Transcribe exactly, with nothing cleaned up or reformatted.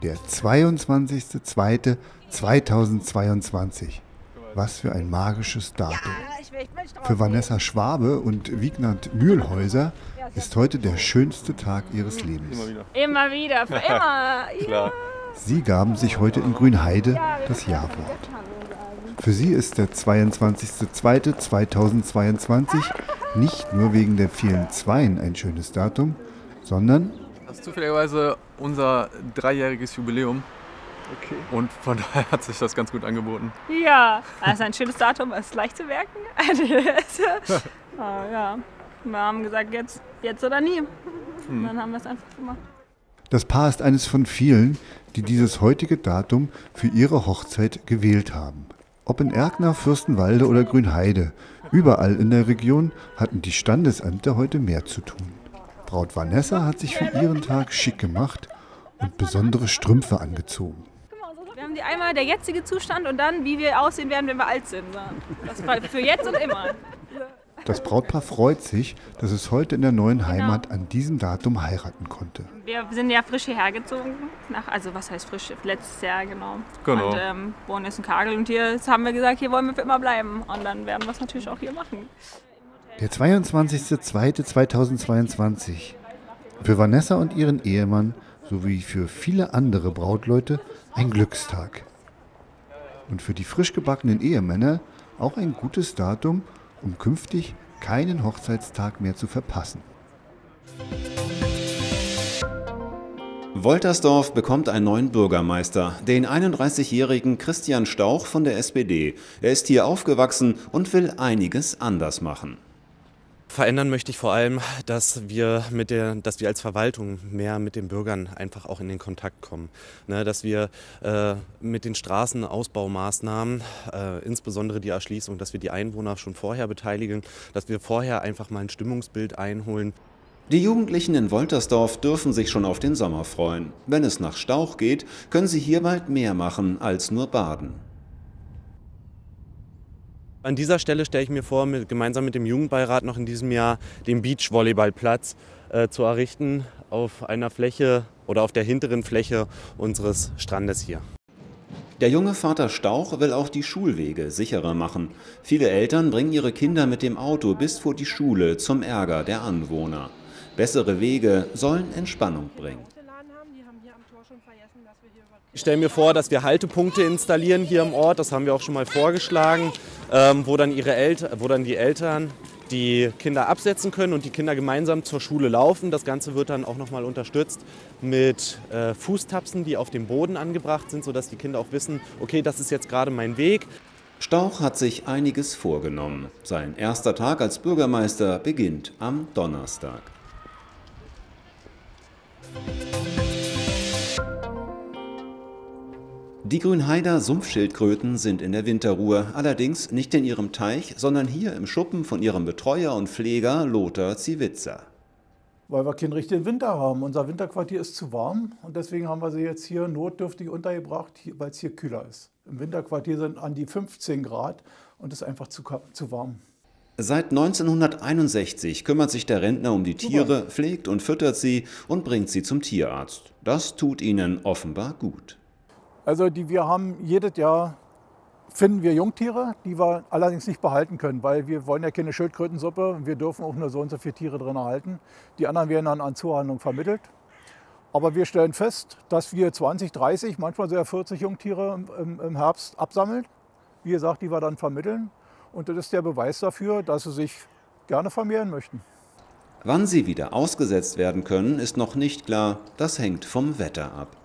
Der zweiundzwanzigster zweiter zweitausendzweiundzwanzig. Was für ein magisches Datum. Für Vanessa Schwabe und Wignand Mühlhäuser ist heute der schönste Tag ihres Lebens. Immer wieder. Immer wieder, für immer. Klar. Sie gaben sich heute in Grünheide das Ja-Wort. Für sie ist der zweiundzwanzigster zweiter zweitausendzweiundzwanzig nicht nur wegen der vielen Zweien ein schönes Datum, sondern das ist zufälligerweise unser dreijähriges Jubiläum. Okay. Und von daher hat sich das ganz gut angeboten. Ja, das ist ein schönes Datum, es ist leicht zu merken. oh, ja. Wir haben gesagt, jetzt, jetzt oder nie. Und dann haben wir es einfach gemacht. Das Paar ist eines von vielen, die dieses heutige Datum für ihre Hochzeit gewählt haben. Ob in Erkner, Fürstenwalde oder Grünheide, überall in der Region hatten die Standesämter heute mehr zu tun. Braut Vanessa hat sich für ihren Tag schick gemacht und besondere Strümpfe angezogen. Wir haben die einmal der jetzige Zustand und dann, wie wir aussehen werden, wenn wir alt sind. Das war für jetzt und immer. Das Brautpaar freut sich, dass es heute in der neuen Heimat an diesem Datum heiraten konnte. Wir sind ja frisch hierher gezogen, nach, also was heißt frisch, letztes Jahr genau. Genau. Und ähm, wohnen jetzt in Kagel und hier haben wir gesagt, hier wollen wir für immer bleiben. Und dann werden wir es natürlich auch hier machen. Der zweiundzwanzigster zweiter zweitausendzweiundzwanzig. Für Vanessa und ihren Ehemann sowie für viele andere Brautleute ein Glückstag. Und für die frisch gebackenen Ehemänner auch ein gutes Datum, um künftig keinen Hochzeitstag mehr zu verpassen. Woltersdorf bekommt einen neuen Bürgermeister, den einunddreißigjährigen Christian Stauch von der S P D. Er ist hier aufgewachsen und will einiges anders machen. Verändern möchte ich vor allem, dass wir, mit der, dass wir als Verwaltung mehr mit den Bürgern einfach auch in den Kontakt kommen. Ne, dass wir äh, mit den Straßenausbaumaßnahmen, äh, insbesondere die Erschließung, dass wir die Einwohner schon vorher beteiligen, dass wir vorher einfach mal ein Stimmungsbild einholen. Die Jugendlichen in Woltersdorf dürfen sich schon auf den Sommer freuen. Wenn es nach Stauch geht, können sie hier bald mehr machen als nur baden. An dieser Stelle stelle ich mir vor, mit, gemeinsam mit dem Jugendbeirat noch in diesem Jahr den Beachvolleyballplatz äh, zu errichten auf einer Fläche oder auf der hinteren Fläche unseres Strandes hier. Der junge Vater Stauch will auch die Schulwege sicherer machen. Viele Eltern bringen ihre Kinder mit dem Auto bis vor die Schule zum Ärger der Anwohner. Bessere Wege sollen Entspannung bringen. Ich stelle mir vor, dass wir Haltepunkte installieren hier im Ort, das haben wir auch schon mal vorgeschlagen, ähm, wo, dann ihre Eltern, wo dann die Eltern die Kinder absetzen können und die Kinder gemeinsam zur Schule laufen. Das Ganze wird dann auch noch mal unterstützt mit äh, Fußtapsen, die auf dem Boden angebracht sind, sodass die Kinder auch wissen, okay, das ist jetzt gerade mein Weg. Stauch hat sich einiges vorgenommen. Sein erster Tag als Bürgermeister beginnt am Donnerstag. Die Grünheider Sumpfschildkröten sind in der Winterruhe, allerdings nicht in ihrem Teich, sondern hier im Schuppen von ihrem Betreuer und Pfleger Lothar Ziewitzer. Weil wir keinen richtigen Winter haben. Unser Winterquartier ist zu warm und deswegen haben wir sie jetzt hier notdürftig untergebracht, weil es hier kühler ist. Im Winterquartier sind an die fünfzehn Grad und es ist einfach zu, zu warm. Seit neunzehnhunderteinundsechzig kümmert sich der Rentner um die Tiere, pflegt und füttert sie und bringt sie zum Tierarzt. Das tut ihnen offenbar gut. Also die, wir haben jedes Jahr, finden wir Jungtiere, die wir allerdings nicht behalten können, weil wir wollen ja keine Schildkrötensuppe. Wir dürfen auch nur so und so viele Tiere drin halten. Die anderen werden dann an Zuhandlung vermittelt. Aber wir stellen fest, dass wir zwanzig, dreißig, manchmal sogar vierzig Jungtiere im, im Herbst absammeln. Wie gesagt, die wir dann vermitteln. Und das ist der Beweis dafür, dass sie sich gerne vermehren möchten. Wann sie wieder ausgesetzt werden können, ist noch nicht klar. Das hängt vom Wetter ab.